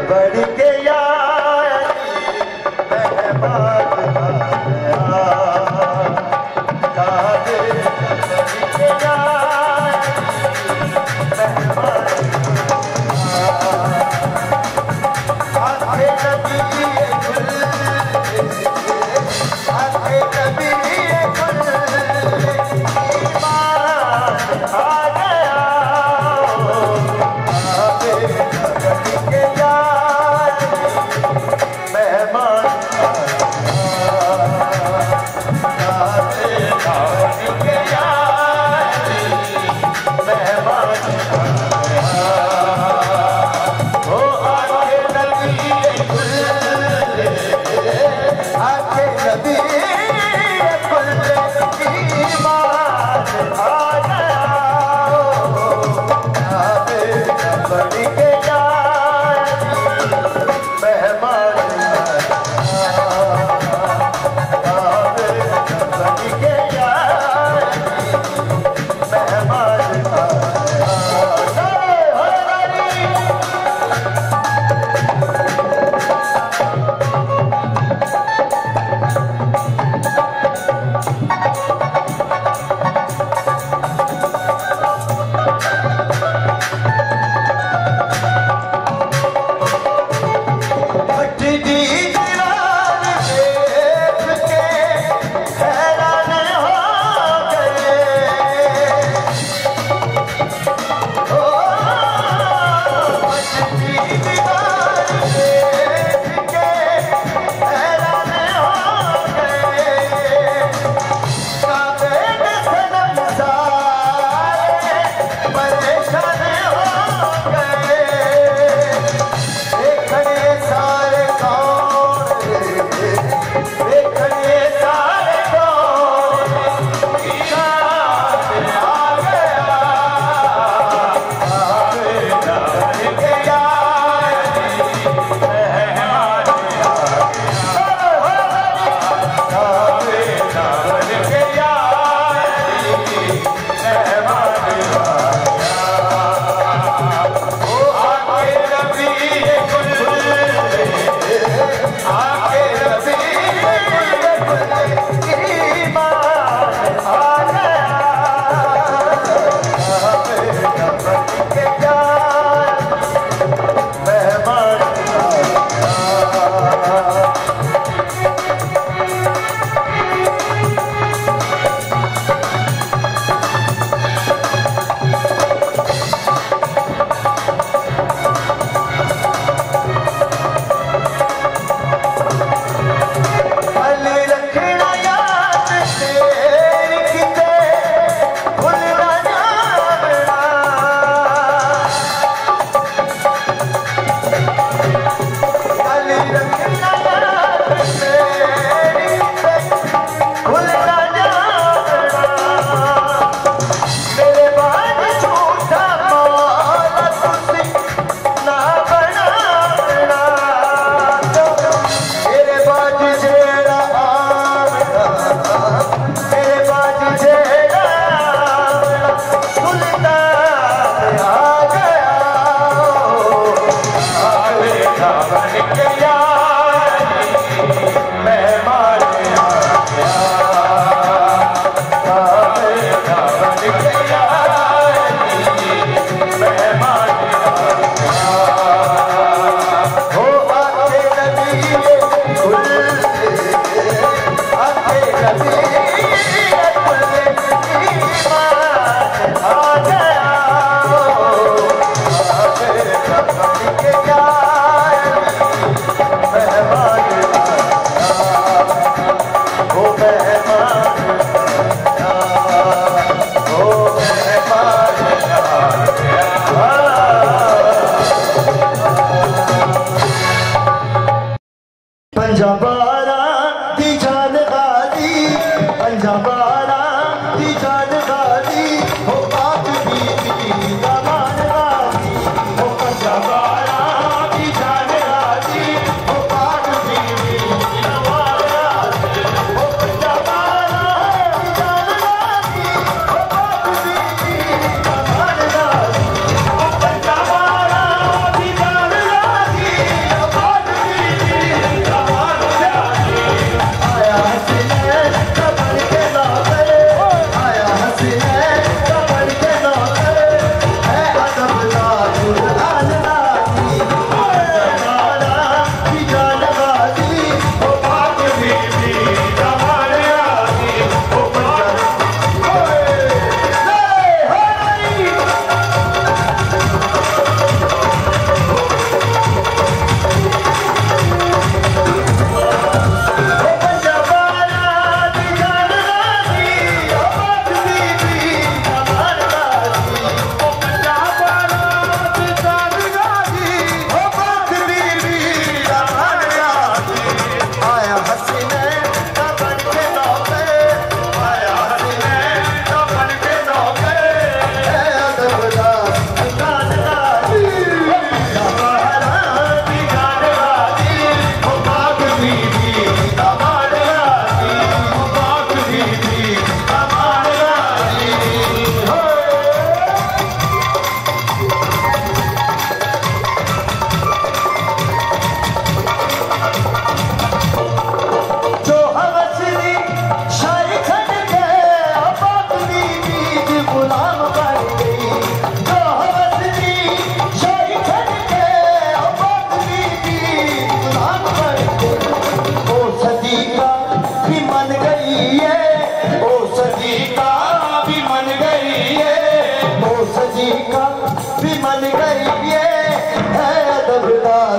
बढ़ के यार मेहमान आ गया, काबे बढ़ के यार मेहमान आके नबी गुल, आके नबी गुल ईमान आ गया, काबे बढ़ के यार मेहमान आ गया, काबे बढ़ के यार मेहमान आ गया। ओ आके नबी गुल, आके नबी गुल ईमान आ गया, काबे बढ़ के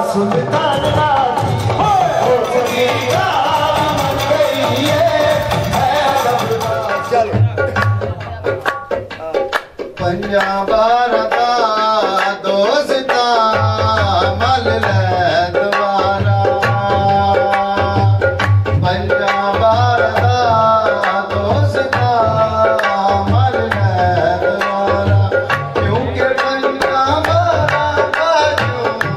सुल्तान राजी हो गई मन गई चलो पंजाब रदा दोस्ता मल ले द्वारा पंजाब रदा दोस्ता मल ले द्वारा क्योंकि पंजाब बाजू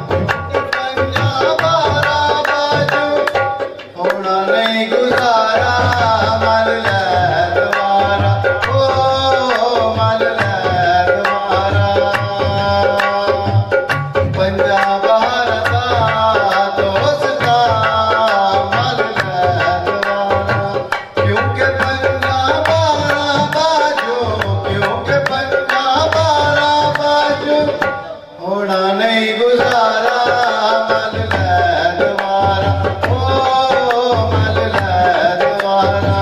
होना नहीं गुजारा मल ले द्वारा ओ मल ले द्वारा पंजाब रदा दोस्ता मल ले द्वारा क्योंकि पंजाब बाजू क्योंकि पंजाब बाजू होना नहीं गुजारा मल ले द्वारा ओ मल ले द्वारा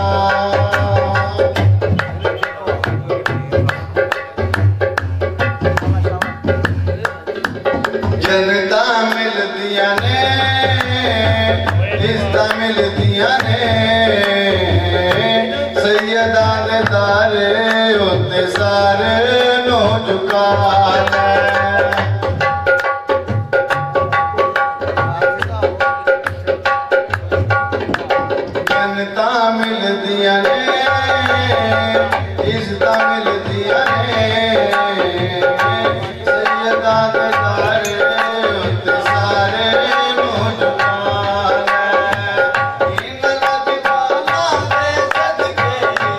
जनता मिलदियां ने इज्जत मिलदियां ने सैयदा दे दारे होते सारे नो झुका ले जनता मिलदियां ने इज्जत मिलदियां ने सैयदा दे दारे होते सारे नो झुका ले इन लजपाला दे सदके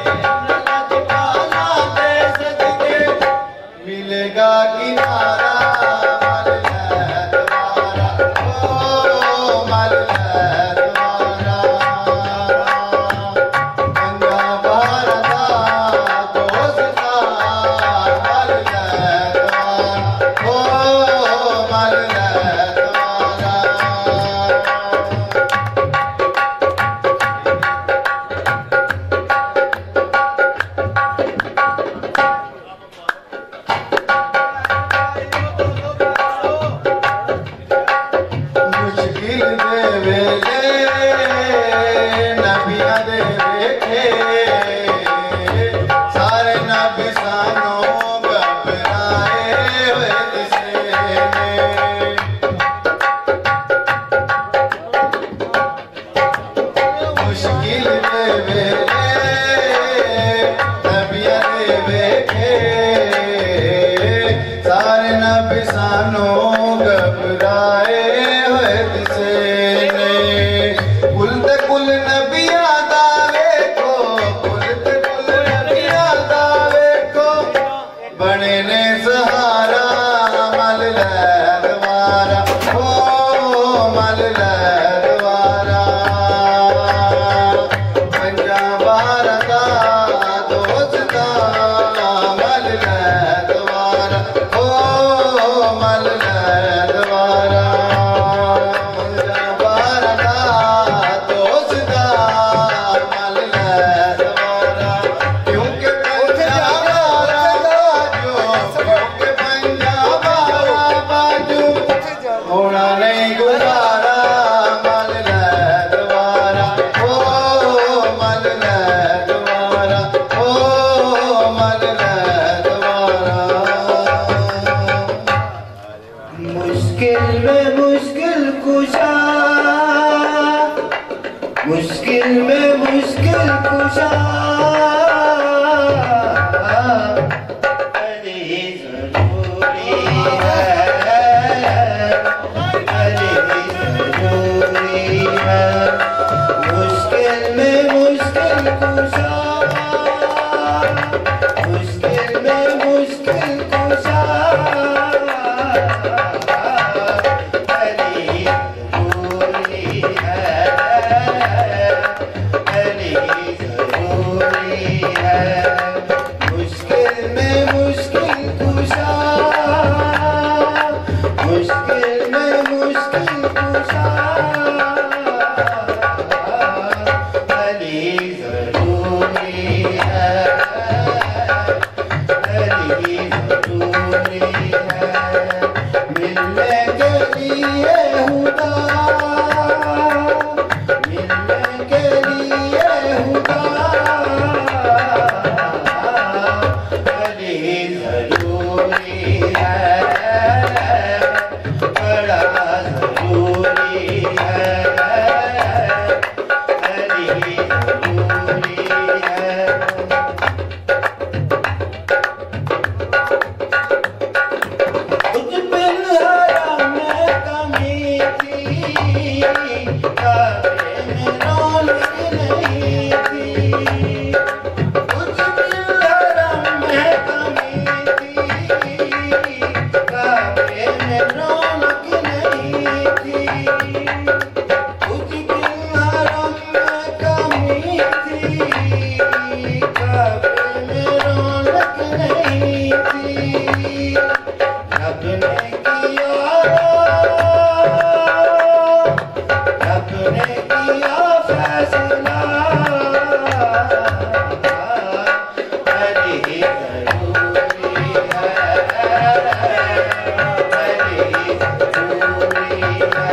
मिलेगा किनारा मल ले द्वारा ओ मल ले द्वारा पंजाब रदा दोस्ता मल ले द्वारा ओ मल ले द्वारा मुश्किल दे वेले नबियां दे वेखे सारे नबी सानू घबराए होए दिसे ने मुश्किल दे वेले नबियां दे वेखे सारे नबी सानू घबराए होए दिसे ने कुल ते कुल नबियां दा वेखो कुल ते कुल नबियां दा वेखो बने ने सहारा मल ले द्वारा ओ मल ले द्वारा पंजाब रदा दोस्ता मल ले द्वारा ओ मल ले द्वारा पंजाब रदा दोस्ता मल ले द्वारा क्योंकि पंजाब बाजू क्योंकि पंजाब बाजू होना नहीं गुजारा मल ले द्वारा ओ मल ले द्वारा ओ मल ले द्वारा मुश्किल में मुश्किल कुशा मुश्किल में मुश्किल कुशा अरे जरूरी है अरे जरूरी है मुश्किल में मुश्किल कुशा मुश्किल में मुश्किल कुशा अरे जरूरी है अरे जरूरी है मुश्किल में मुश्किल कुशा मुश्किल में मुश्किल कुशा अरे जरूरी है अरे जरूरी है मिलने के लिए में रौनक नहीं थी, कुछ हरम में कमी थी, काबे में रौनक नहीं थी। रब ने किया फैसला, अली ज़रूरी है, अली ज़रूरी है,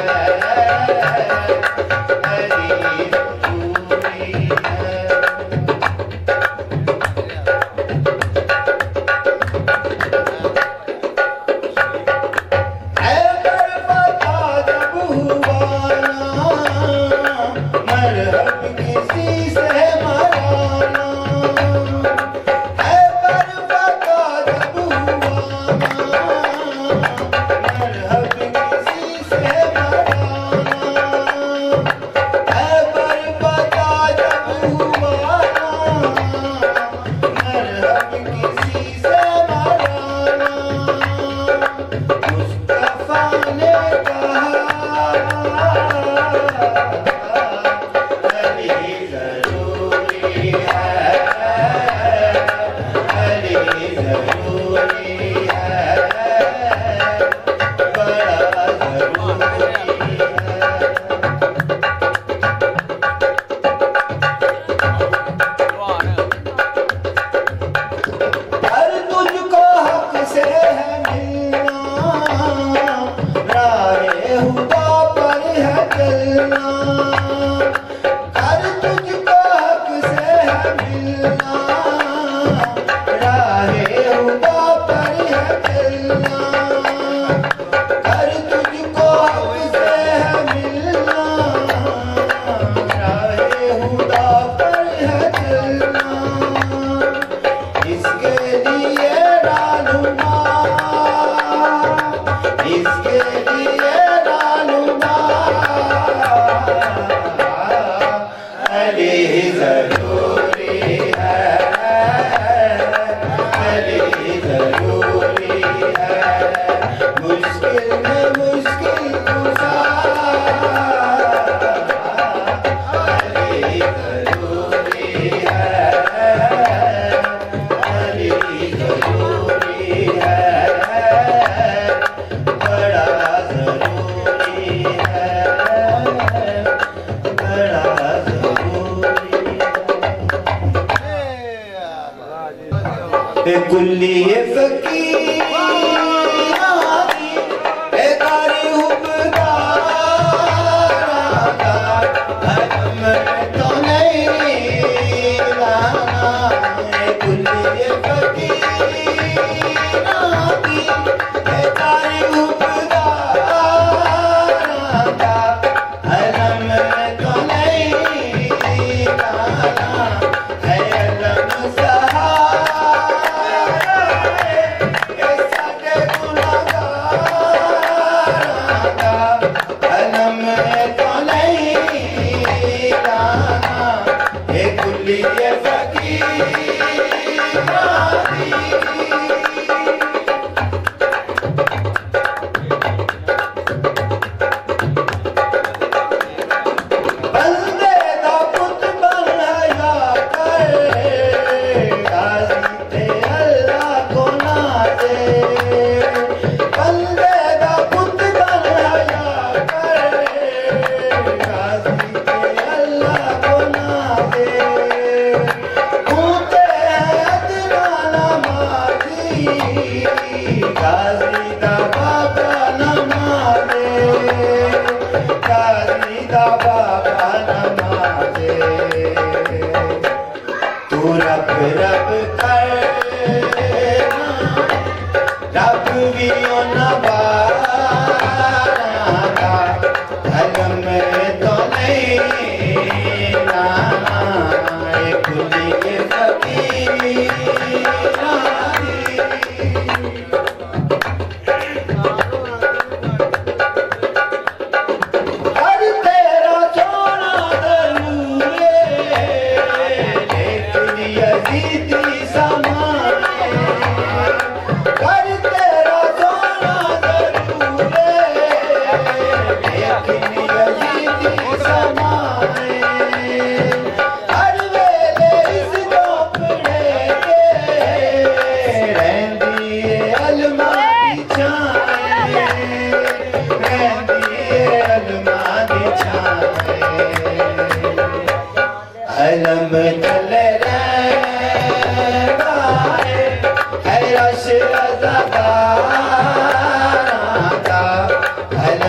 अली ज़रूरी है। कुल्ली फकीर कारी हुबदार तो नहीं लाना, कुल्ली फकीर कारी हुबदार अलम तो नहीं लाना, अलम सहा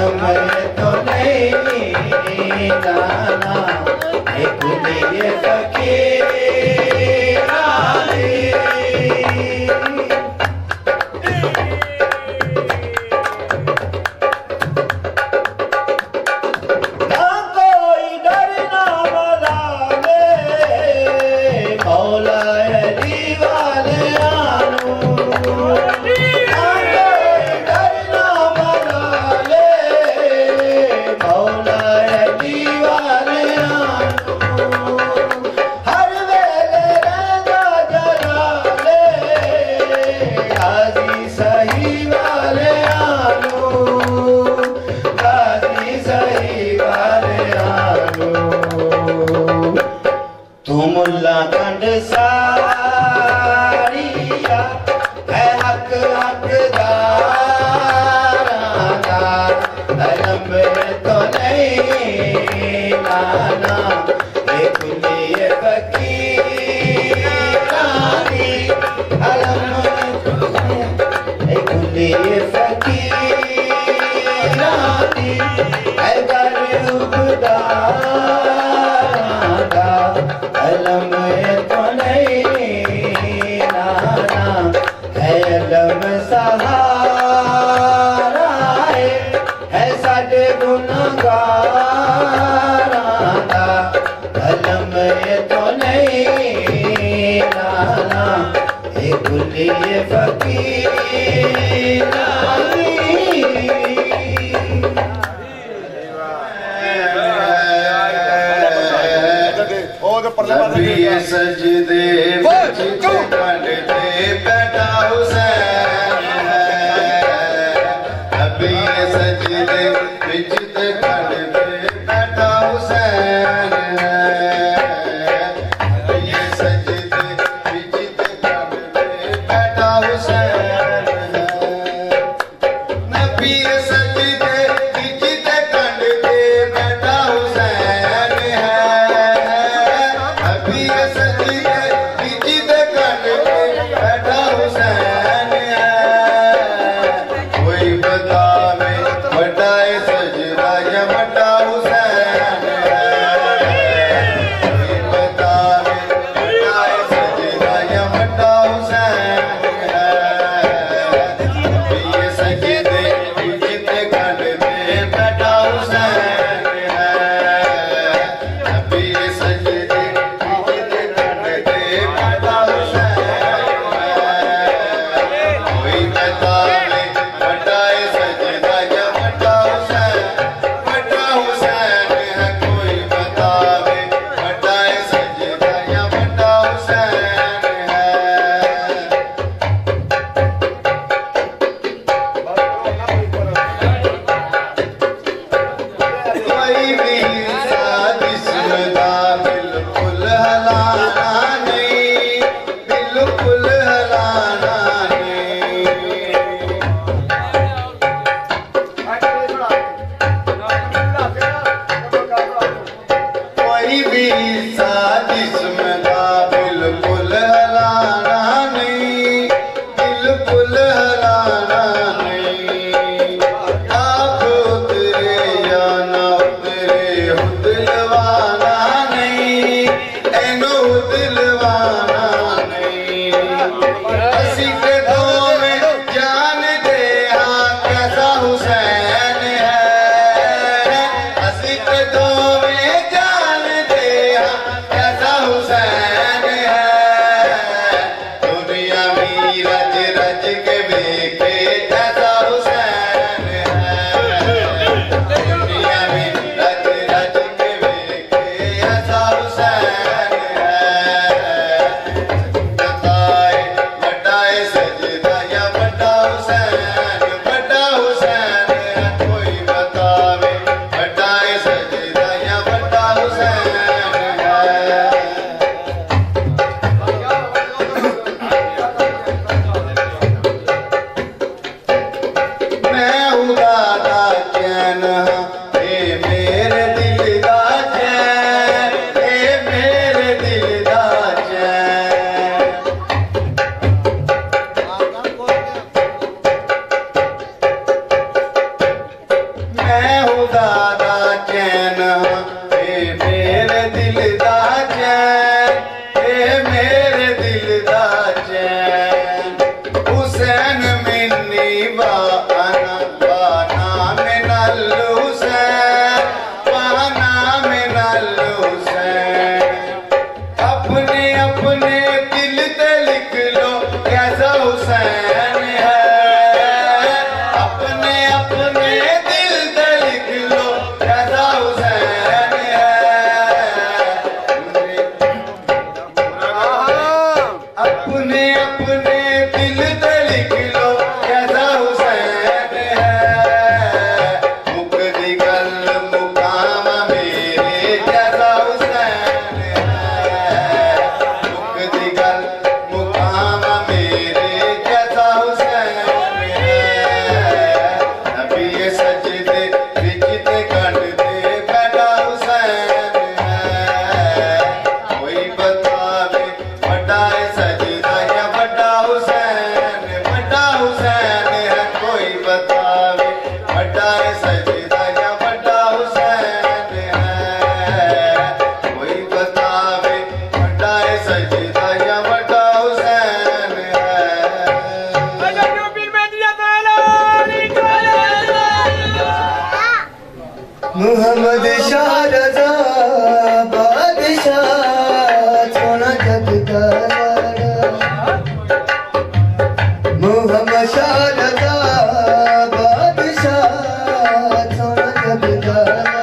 धर्म तो नहीं लाना, एक लिए फकीर सजदे बैठा हुसैन अभी सजदे विचित बैठा हुसैन अभी सजदे विचित बैठा हुसैन नबी सजदे विचित बैठा हुसैन मैं हूँ दादा चैन ए मेरे दिल दा चैन ए मेरे दिल दा चैन हुसैन मिन्नी बाना बाना मिनल हुसैन बाना मिनल हुसैन अपने अपने दिल ते लिख लो कैसा हुसैन है अपने अपने दिल ते लिख लो कैसा हुसैन है अपने अपने दिल ते लिख लो कैसा हुसैन है मुकदी गल मुकाम मेरे कैसा हुसैन है मुकदी गल मुकाम मेरे कैसा हुसैन है नबी सजदे विच ते कंडते बैठा हुसैन है कोई बतावे बड़ा है सजदा या बड़ा हुसैन है कोई बतावे बड़ा है सजदा या बड़ा हुसैन है कोई बतावे बड़ा है सजदा या बड़ा हुसैन है मुहम्मद शाह रज़ा बादशाह सोना जग का लाड़ा मुहम्मद शाह रज़ा बादशाह सोना जग का